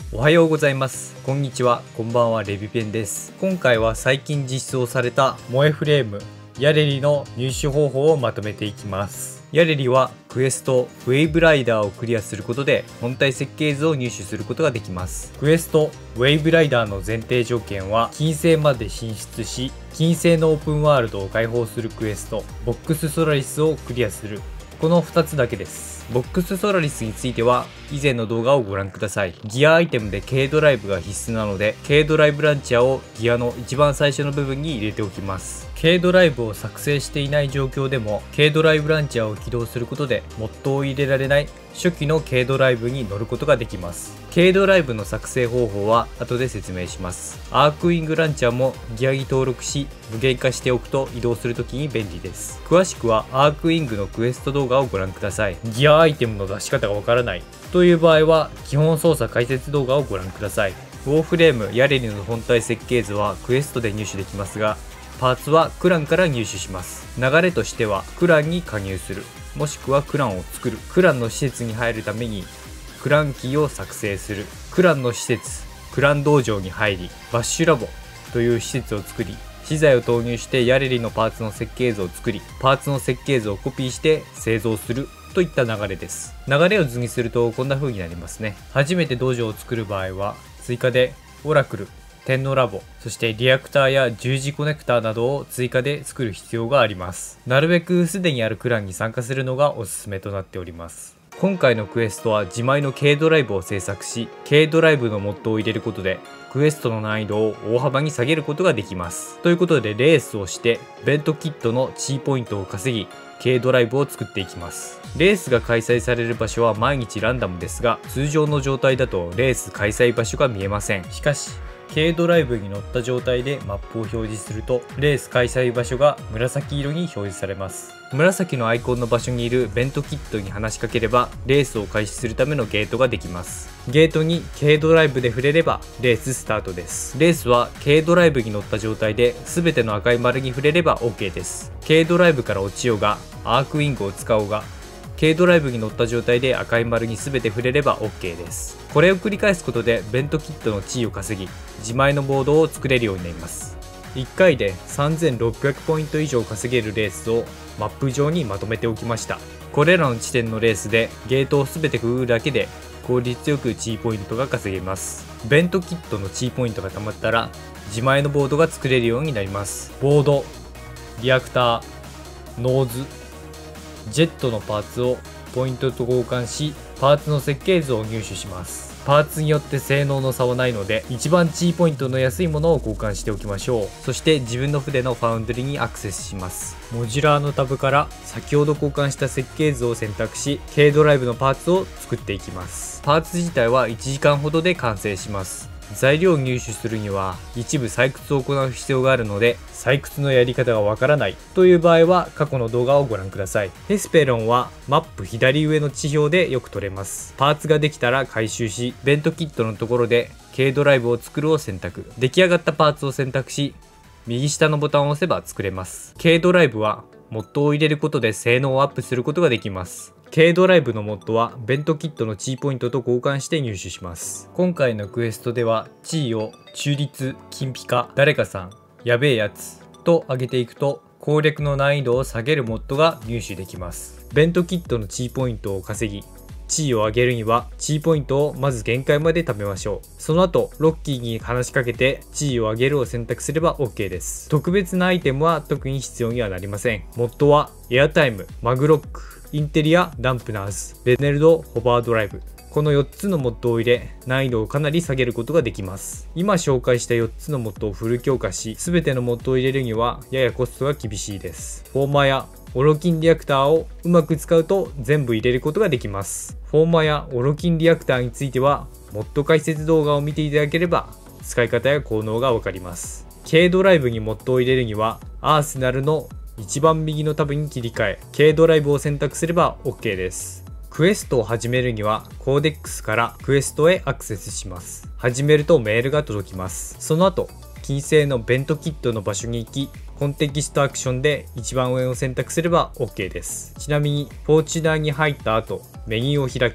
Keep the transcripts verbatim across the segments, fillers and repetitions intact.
おはようございます。こんにちは。こんばんは。レビペンです。今回は最近実装された萌えフレームヤレリの入手方法をまとめていきます。ヤレリはクエストウェイブライダーをクリアすることで本体設計図を入手することができます。クエストウェイブライダーの前提条件は金星まで進出し、金星のオープンワールドを開放するクエストボックスソラリスをクリアする、このふたつだけです。ボックスソラリスについては以前の動画をご覧ください。ギアアイテムで軽ドライブが必須なので、軽ドライブランチャーをギアの一番最初の部分に入れておきます。軽ドライブを作成していない状況でも軽ドライブランチャーを起動することでモッドを入れられない初期の軽ドライブに乗ることができます。軽ドライブの作成方法は後で説明します。アークウィングランチャーもギアに登録し無限化しておくと移動するときに便利です。詳しくはアークウィングのクエスト動画をご覧ください。ギアアイテムの出し方がわからないという場合は基本操作解説動画をご覧ください。ウォーフレームヤレリの本体設計図はクエストで入手できますが、パーツはクランから入手します。流れとしてはクランに加入する、もしくはクランを作る、クランの施設に入るためにクランキーを作成する、クランの施設クラン道場に入りバッシュラボという施設を作り、資材を投入してヤレリのパーツの設計図を作り、パーツの設計図をコピーして製造するといった流れです。流れを図にするとこんな風になりますね。初めて道場を作る場合は追加でオラクル、天のラボ、そしてリアクターや十字コネクターなどを追加で作る必要があります。なるべくすでにあるクランに参加するのがおすすめとなっております。今回のクエストは自前の軽ドライブを制作し、軽ドライブのモッドを入れることでクエストの難易度を大幅に下げることができます。ということでレースをしてベントキットのチーポイントを稼ぎ軽ドライブを作っていきます。レースが開催される場所は毎日ランダムですが、通常の状態だとレース開催場所が見えません。しかし軽ドライブに乗った状態でマップを表示するとレース開催場所が紫色に表示されます。紫のアイコンの場所にいるベントキットに話しかければレースを開始するためのゲートができます。ゲートに軽ドライブで触れればレーススタートです。レースは軽ドライブに乗った状態で全ての赤い丸に触れれば OK です。軽ドライブから落ちようがアークウィングを使おうが軽ドライブに乗った状態で赤い丸に全て触れれば OK です。これを繰り返すことでベントキットの地位を稼ぎ自前のボードを作れるようになります。いっかいでさんぜんろっぴゃくポイント以上稼げるレースをマップ上にまとめておきました。これらの地点のレースでゲートを全てくぐるだけで効率よく地位ポイントが稼げます。ベントキットの地位ポイントが溜まったら自前のボードが作れるようになります。ボード、リアクター、ノーズ、ジェットのパーツをポイントと交換しパーツの設計図を入手します。パーツによって性能の差はないので一番地位ポイントの安いものを交換しておきましょう。そして自分の筆のファウンドリにアクセスします。モジュラーのタブから先ほど交換した設計図を選択し軽ドライブのパーツを作っていきます。パーツ自体はいちじかんほどで完成します。材料を入手するには一部採掘を行う必要があるので採掘のやり方がわからないという場合は過去の動画をご覧ください。ヘスペロンはマップ左上の地表でよく取れます。パーツができたら回収しベントキットのところで軽ドライブを作るを選択。出来上がったパーツを選択し右下のボタンを押せば作れます。軽ドライブはモッドを入れることで性能をアップすることができます。軽ドライブのモッドはベントキットの地位ポイントと交換して入手します。今回のクエストでは地位を中立、金ピカ、誰かさん、やべえやつと上げていくと攻略の難易度を下げるモッドが入手できます。ベントキットの地位ポイントを稼ぎ地位を上げるには地位ポイントをまず限界まで貯めましょう。その後ロッキーに話しかけて地位を上げるを選択すれば OK です。特別なアイテムは特に必要にはなりません。モッドはエアタイム、マグロック、インテリア、ダンプナーズ、ベネルド、ホバードライブ、このよっつのモッドを入れ難易度をかなり下げることができます。今紹介したよっつのモッドをフル強化し全てのモッドを入れるにはややコストが厳しいです。フォーマやオロキンリアクターをうまく使うと全部入れることができます。フォーマやオロキンリアクターについてはモッド解説動画を見ていただければ使い方や効能がわかります。軽ドライブにモッドを入れるにはアーセナルの一番右のタブに切り替え軽ドライブを選択すれば OK です。クエストを始めるにはコーデックスからクエストへアクセスします。始めるとメールが届きます。その後金星のベントキットの場所に行きコンテキストアクションで一番上を選択すれば OK です。ちなみにフォーチュナーに入った後メニューを開き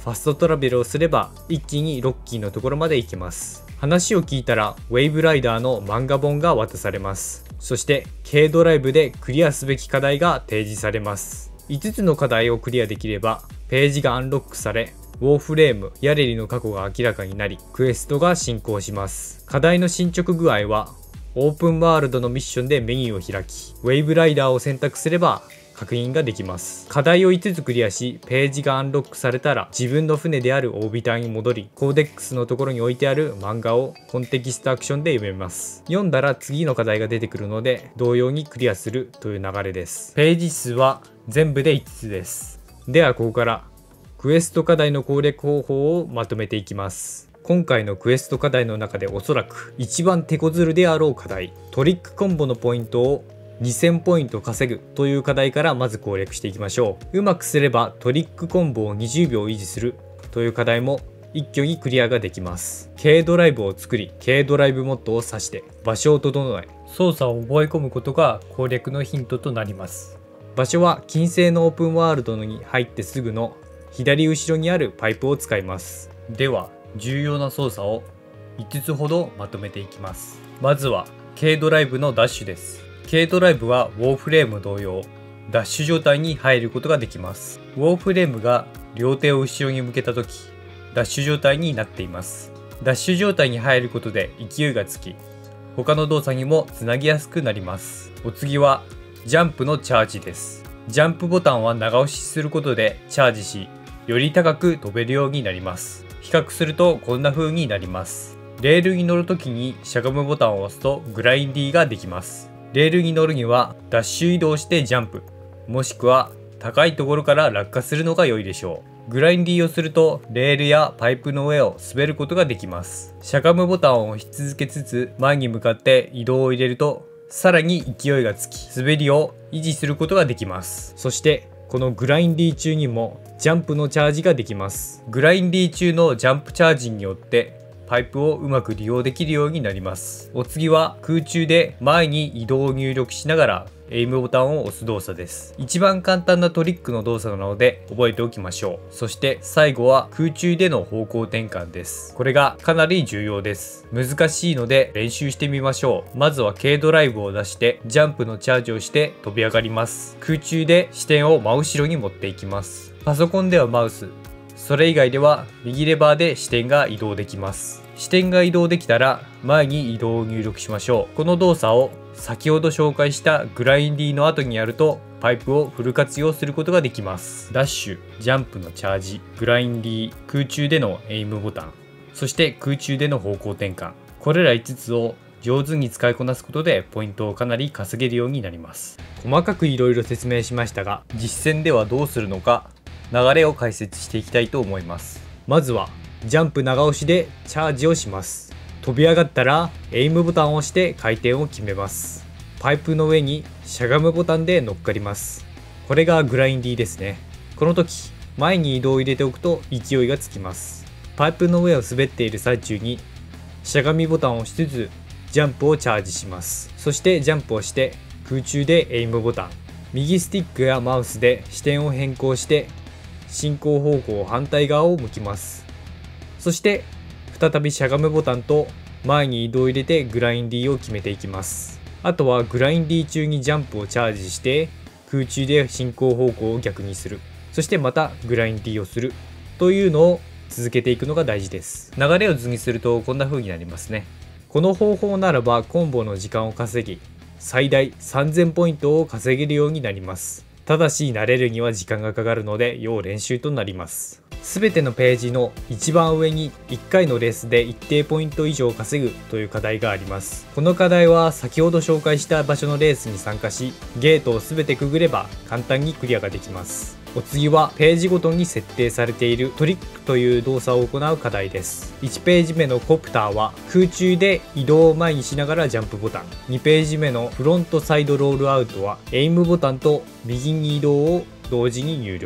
ファストトラベルをすれば一気にロッキーのところまで行けます。話を聞いたらウェイブライダーの漫画本が渡されます。そして軽ドライブでクリアすべき課題が提示されます。いつつの課題をクリアできればページがアンロックされ、ウォーフレーム、ヤレリの過去が明らかになり、クエストが進行します。課題の進捗具合はオープンワールドのミッションでメニューを開き、ウェイブライダーを選択すれば確認ができます。課題をいつつクリアし、ページがアンロックされたら自分の船であるオービターに戻り、コーデックスのところに置いてある漫画をコンテキストアクションで読めます。読んだら次の課題が出てくるので同様にクリアするという流れです。ページ数は全部でいつつです。ではここからクエスト課題の攻略方法をまとめていきます。今回のクエスト課題の中でおそらく一番手こずるであろう課題、トリックコンボのポイントをにせんポイント稼ぐという課題からまず攻略していきましょう。うまくすればトリックコンボをにじゅうびょう維持するという課題も一挙にクリアができます。軽ドライブを作り、軽ドライブモッドを指して場所を整え、操作を覚え込むことが攻略のヒントとなります。場所は金星のオープンワールドに入ってすぐの左後ろにあるパイプを使います。では重要な操作をいつつほどまとめていきます。まずは軽ドライブのダッシュです。軽ドライブはウォーフレーム同様、ダッシュ状態に入ることができます。ウォーフレームが両手を後ろに向けた時、ダッシュ状態になっています。ダッシュ状態に入ることで勢いがつき、他の動作にもつなぎやすくなります。お次はジャンプのチャージです。ジャンプボタンは長押しすることでチャージし、より高く飛べるようになります。比較するとこんな風になります。レールに乗るときにしゃがむボタンを押すとグラインディーができます。レールに乗るにはダッシュ移動してジャンプ、もしくは高いところから落下するのが良いでしょう。グラインディーをするとレールやパイプの上を滑ることができます。しゃがむボタンを押し続けつつ前に向かって移動を入れるとさらに勢いがつき、滑りを維持することができます。そしてこのグラインディー中にもジャンプのチャージができます。グラインディー中のジャンプチャージによってパイプをうまく利用できるようになります。お次は空中で前に移動を入力しながらエイムボタンを押す動作です。一番簡単なトリックの動作なので覚えておきましょう。そして最後は空中での方向転換です。これがかなり重要です。難しいので練習してみましょう。まずは軽ドライブを出してジャンプのチャージをして飛び上がります。空中で視点を真後ろに持っていきます。パソコンではマウス、それ以外では右レバーで視点が移動できます。視点が移動できたら前に移動を入力しましょう。この動作を先ほど紹介したグラインディーの後にやるとパイプをフル活用することができます。ダッシュ、ジャンプのチャージ、グラインディー、空中でのエイムボタン、そして空中での方向転換、これらいつつを上手に使いこなすことでポイントをかなり稼げるようになります。細かくいろいろ説明しましたが、実践ではどうするのか流れを解説していきたいと思います。まずはジャンプ長押しでチャージをします。飛び上がったらエイムボタンを押して回転を決めます。パイプの上にしゃがむボタンで乗っかります。これがグラインディーですね。この時前に移動を入れておくと勢いがつきます。パイプの上を滑っている最中にしゃがみボタンを押しつつジャンプをチャージします。そしてジャンプをして空中でエイムボタン、右スティックやマウスで視点を変更して進行方向反対側を向きます。そして再びしゃがむボタンと前に移動を入れてグラインディーを決めていきます。あとはグラインディー中にジャンプをチャージして空中で進行方向を逆にする、そしてまたグラインディーをするというのを続けていくのが大事です。流れを図にするとこんな風になりますね。この方法ならばコンボの時間を稼ぎ最大さんぜんポイントを稼げるようになります。ただし慣れるには時間がかかるので要練習となります。すべてのページの一番上にいっかいのレースで一定ポイント以上稼ぐという課題があります。この課題は先ほど紹介した場所のレースに参加しゲートをすべてくぐれば簡単にクリアができます。お次はページごとに設定されているトリックという動作を行う課題です。いちページ目のコプターは空中で移動を前にしながらジャンプボタン、にページ目のフロントサイドロールアウトはエイムボタンと右に移動を同時に入力、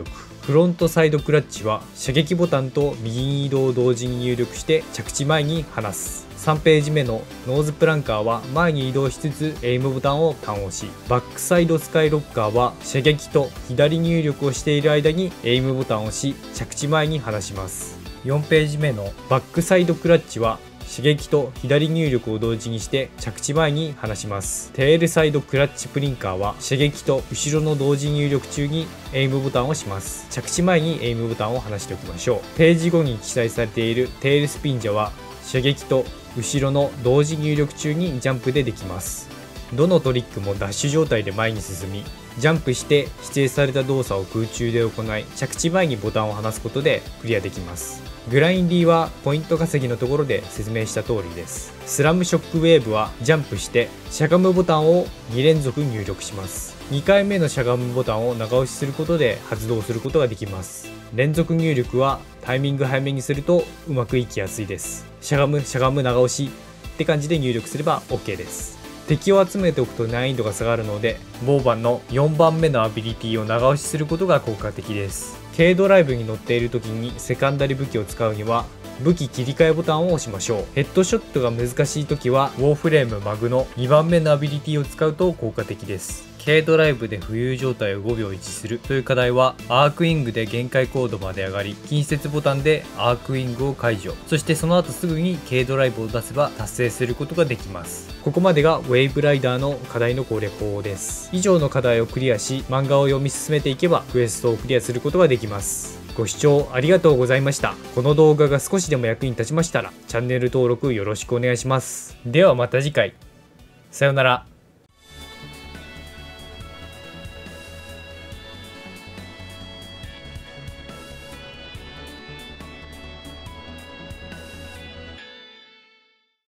フロントサイドクラッチは射撃ボタンと右に移動を同時に入力して着地前に離す。さんページ目のノーズプランカーは前に移動しつつエイムボタンをターン押し、バックサイドスカイロッカーは射撃と左入力をしている間にエイムボタンを押し着地前に離します。よんページ目のバックサイドクラッチは射撃と左入力を同時にして着地前に離します。テールサイドクラッチプリンカーは射撃と後ろの同時入力中にエイムボタンを押します。着地前にエイムボタンを離しておきましょう。ページごに記載されているテールスピンジャは射撃と後ろの同時入力中にジャンプでできます。どのトリックもダッシュ状態で前に進み、ジャンプして指定された動作を空中で行い、着地前にボタンを離すことでクリアできます。グラインディはポイント稼ぎのところで説明した通りです。スラムショックウェーブはジャンプしてしゃがむボタンをに連続入力します。にかいめのしゃがむボタンを長押しすることで発動することができます。連続入力はタイミング早めにするとうまくいきやすいです。しゃがむしゃがむ長押しって感じで入力すれば OK です。敵を集めておくと難易度が下がるので、ボウバンのよんばんめのアビリティを長押しすることが効果的です。軽ドライブに乗っている時にセカンダリ武器を使うには武器切り替えボタンを押しましょう。ヘッドショットが難しい時はウォーフレームマグのにばんめのアビリティを使うと効果的です。軽ドライブで浮遊状態をごびょう維持するという課題はアークウィングで限界高度まで上がり、近接ボタンでアークウィングを解除、そしてその後すぐに軽ドライブを出せば達成することができます。ここまでがウェイブライダーの課題の攻略法です。以上の課題をクリアし、漫画を読み進めていけばクエストをクリアすることができます。ご視聴ありがとうございました。この動画が少しでも役に立ちましたらチャンネル登録よろしくお願いします。ではまた次回。さようなら。